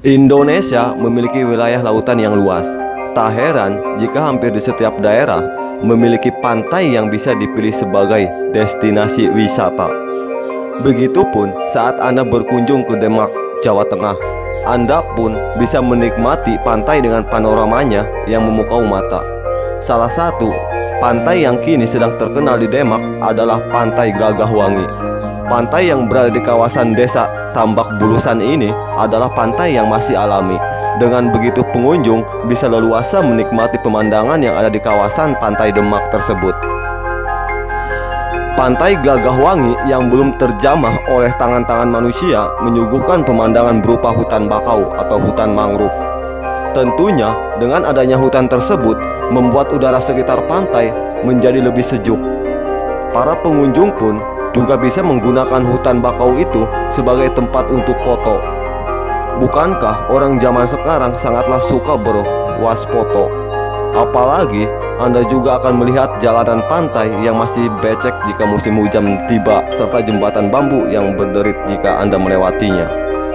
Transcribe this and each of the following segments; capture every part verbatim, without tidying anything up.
Indonesia memiliki wilayah lautan yang luas. Tak heran jika hampir di setiap daerah memiliki pantai yang bisa dipilih sebagai destinasi wisata. Begitupun saat Anda berkunjung ke Demak, Jawa Tengah, Anda pun bisa menikmati pantai dengan panoramanya yang memukau mata. Salah satu pantai yang kini sedang terkenal di Demak adalah Pantai Glagahwangi. Pantai yang berada di kawasan desa Tambak Bulusan ini adalah pantai yang masih alami. Dengan begitu pengunjung bisa leluasa menikmati pemandangan yang ada di kawasan Pantai Demak tersebut. Pantai Glagahwangi yang belum terjamah oleh tangan-tangan manusia menyuguhkan pemandangan berupa hutan bakau atau hutan mangrove. Tentunya dengan adanya hutan tersebut membuat udara sekitar pantai menjadi lebih sejuk. Para pengunjung pun juga bisa menggunakan hutan bakau itu sebagai tempat untuk foto. Bukankah orang zaman sekarang sangatlah suka berwasfoto? Apalagi Anda juga akan melihat jalanan pantai yang masih becek jika musim hujan tiba, serta jembatan bambu yang berderit jika Anda melewatinya.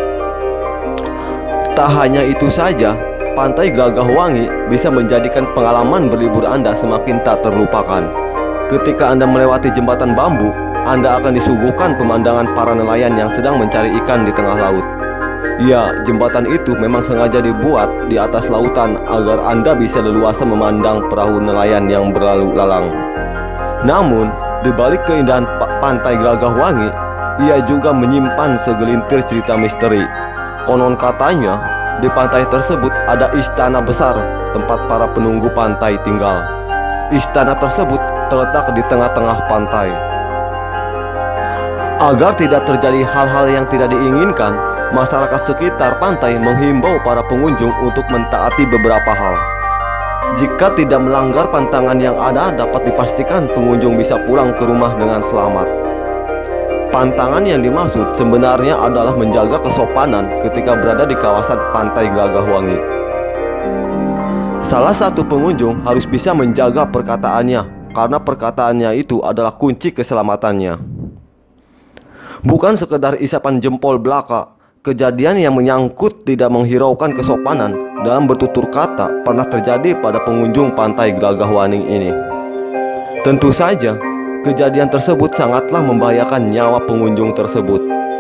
Tak hanya itu saja, Pantai Glagahwangi bisa menjadikan pengalaman berlibur Anda semakin tak terlupakan. Ketika Anda melewati jembatan bambu, Anda akan disuguhkan pemandangan para nelayan yang sedang mencari ikan di tengah laut. Ya, jembatan itu memang sengaja dibuat di atas lautan agar Anda bisa leluasa memandang perahu nelayan yang berlalu lalang. Namun, di balik keindahan Pantai Glagahwangi, ia juga menyimpan segelintir cerita misteri. Konon katanya, di pantai tersebut ada istana besar tempat para penunggu pantai tinggal. Istana tersebut terletak di tengah-tengah pantai. Agar tidak terjadi hal-hal yang tidak diinginkan, masyarakat sekitar pantai menghimbau para pengunjung untuk mentaati beberapa hal. Jika tidak melanggar pantangan yang ada, dapat dipastikan pengunjung bisa pulang ke rumah dengan selamat. Pantangan yang dimaksud sebenarnya adalah menjaga kesopanan ketika berada di kawasan Pantai Glagahwangi. Salah satu pengunjung harus bisa menjaga perkataannya, karena perkataannya itu adalah kunci keselamatannya. Bukan sekedar isapan jempol belaka, kejadian yang menyangkut tidak menghiraukan kesopanan dalam bertutur kata pernah terjadi pada pengunjung Pantai Glagahwangi ini. Tentu saja, kejadian tersebut sangatlah membahayakan nyawa pengunjung tersebut.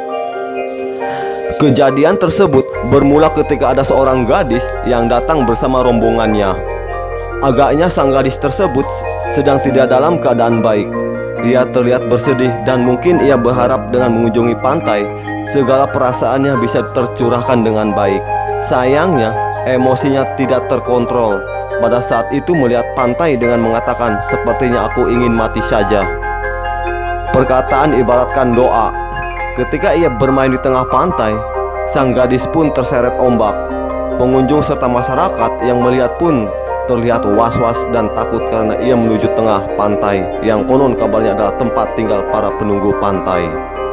Kejadian tersebut bermula ketika ada seorang gadis yang datang bersama rombongannya. Agaknya sang gadis tersebut sedang tidak dalam keadaan baik. Ia terlihat bersedih dan mungkin ia berharap dengan mengunjungi pantai, segala perasaannya bisa tercurahkan dengan baik. Sayangnya, emosinya tidak terkontrol. Pada saat itu melihat pantai dengan mengatakan, "Sepertinya aku ingin mati saja." Perkataan ibaratkan doa. Ketika ia bermain di tengah pantai, sang gadis pun terseret ombak. Pengunjung serta masyarakat yang melihat pun terlihat was-was dan takut karena ia menuju tengah pantai yang konon kabarnya adalah tempat tinggal para penunggu pantai.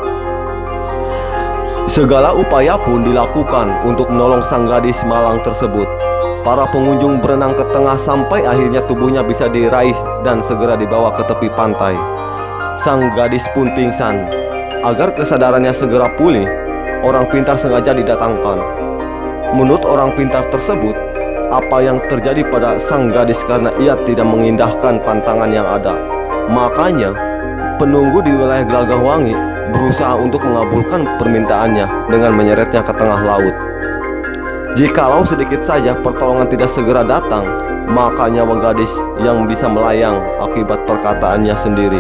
Segala upaya pun dilakukan untuk menolong sang gadis malang tersebut. Para pengunjung berenang ke tengah sampai akhirnya tubuhnya bisa diraih dan segera dibawa ke tepi pantai. Sang gadis pun pingsan. Agar kesadarannya segera pulih, orang pintar sengaja didatangkan. Menurut orang pintar tersebut, apa yang terjadi pada sang gadis karena ia tidak mengindahkan pantangan yang ada. Makanya, penunggu di wilayah Glagahwangi berusaha untuk mengabulkan permintaannya dengan menyeretnya ke tengah laut. Jikalau sedikit saja pertolongan tidak segera datang, maka nyawa gadis yang bisa melayang akibat perkataannya sendiri.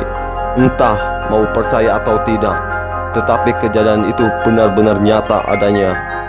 Entah mau percaya atau tidak, tetapi kejadian itu benar-benar nyata adanya.